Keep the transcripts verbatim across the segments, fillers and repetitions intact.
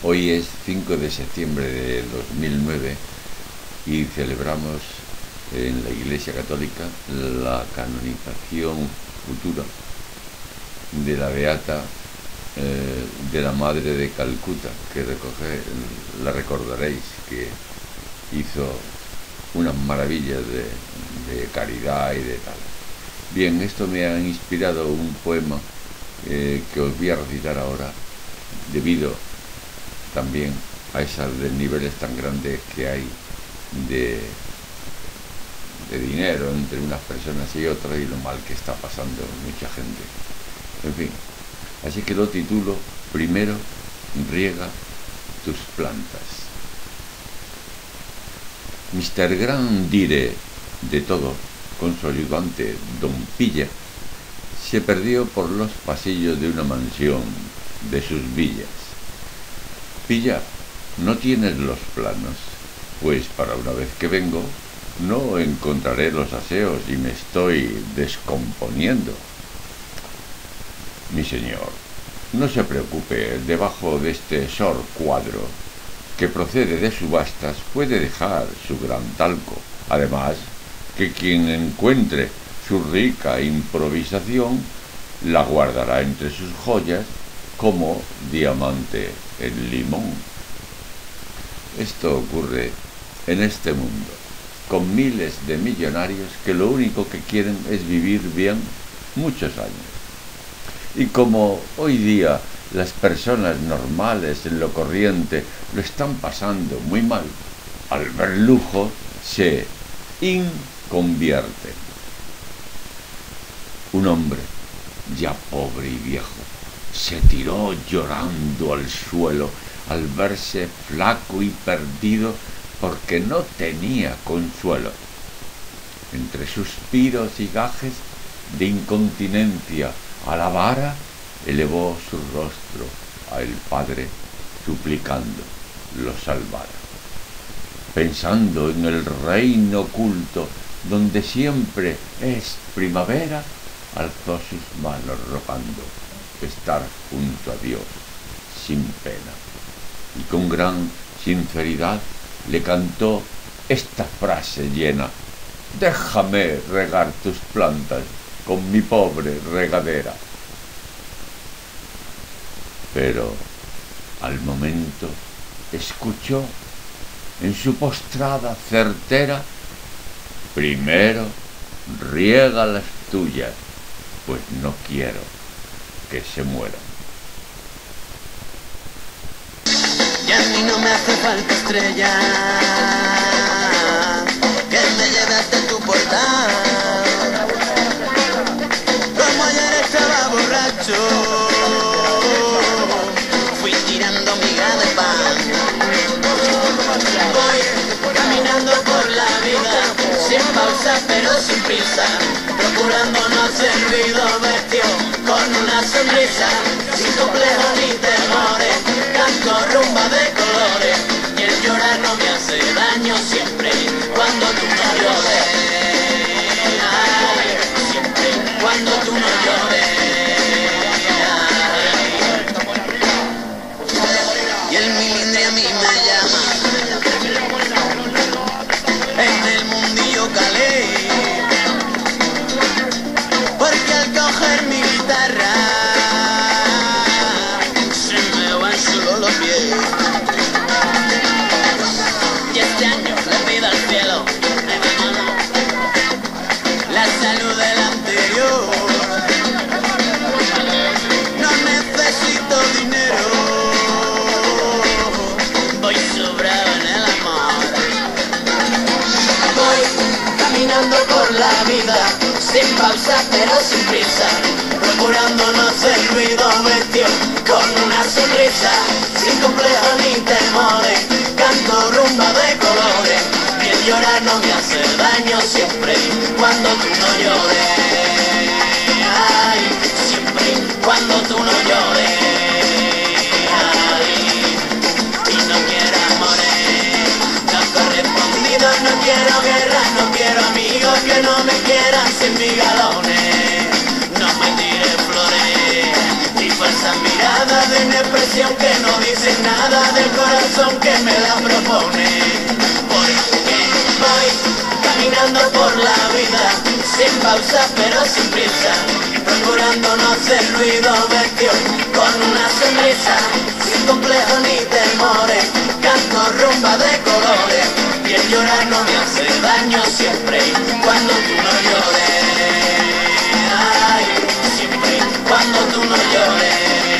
Hoy es cinco de septiembre de dos mil nueve y celebramos en la Iglesia Católica la canonización futura de la Beata eh, de la Madre de Calcuta, que recoge, la recordaréis, que hizo unas maravillas de, de caridad y de tal. Bien, esto me ha inspirado un poema eh, que os voy a recitar ahora, debido también a esos niveles tan grandes que hay de, de dinero entre unas personas y otras, y lo mal que está pasando mucha gente. En fin, así que lo titulo: primero riega tus plantas. mister Grandire, de todo, con su ayudante Don Pilla, se perdió por los pasillos de una mansión de sus villas. Pilla, ¿no tienes los planos? Pues para una vez que vengo, no encontraré los aseos y me estoy descomponiendo. Mi señor, no se preocupe, debajo de este sor cuadro, que procede de subastas, puede dejar su gran talco. Además, que quien encuentre su rica improvisación, la guardará entre sus joyas como diamante en limón. Esto ocurre en este mundo, con miles de millonarios que lo único que quieren es vivir bien muchos años. Y como hoy día las personas normales en lo corriente lo están pasando muy mal, al ver lujo se inconvierten. Un hombre, ya pobre y viejo, se tiró llorando al suelo al verse flaco y perdido porque no tenía consuelo. Entre suspiros y gajes de incontinencia a la vara, elevó su rostro al Padre, suplicando lo salvara. Pensando en el reino oculto, donde siempre es primavera, alzó sus manos rogando estar junto a Dios sin pena. Y con gran sinceridad le cantó esta frase llena: déjame regar tus plantas con mi pobre regadera. Pero al momento escuchó en su postrada certera: primero riega las tuyas, pues no quiero que se mueran. Y a mí no me hace falta estrella que me lleve hasta tu portal. Como ayer estaba borracho, fui tirando miga de pan. Voy caminando por la vida, sin pausa pero sin prisa, procurando no ser ruido vestido, con una sonrisa, sin complejos ni temores, canto rumba de colores, y el llorar no me hace daño siempre, cuando tú no llores, ay, siempre, cuando tú no llores, ay. Y el milindre a mí me llama, en el mundillo calé, porque al coger mi guitarra se me van solo los pies. Y este año le pido al cielo la salud del anterior. No necesito dinero, voy sobrado en el amor. Voy caminando por la vida, sin pausa pero sin prisa, procurando no ser ruido vestido, con una sonrisa, sin complejo ni temores, canto rumba de colores, y el llorar no me hace daño siempre, cuando tú no llores, ay, siempre, cuando tú no llores, ay, y no quieras morir, no correspondido, no quiero guerra, no quiero amigos que no me quieran sin mis galones, no me tires flores, ni falsas esa mirada de inexpresión que no dice nada del corazón que me la propone. Porque voy caminando por la vida, sin pausa pero sin prisa, procurando no hacer ruido, vestido con una sonrisa, sin complejos ni temores, canto rumba de colores, y el llorar no me hace daño siempre y cuando tú no llores. Ay, siempre y cuando tú no llores.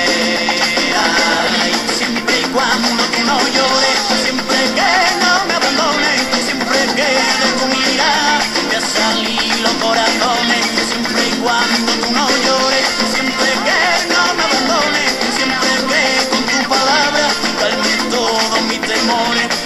Ay, siempre y cuando tú no llores, siempre que no me abandones, siempre que de tu mirada me salí los corazones, siempre y cuando tú no llores, siempre que no me abandones, siempre que con tu palabra calmes todos mis temores.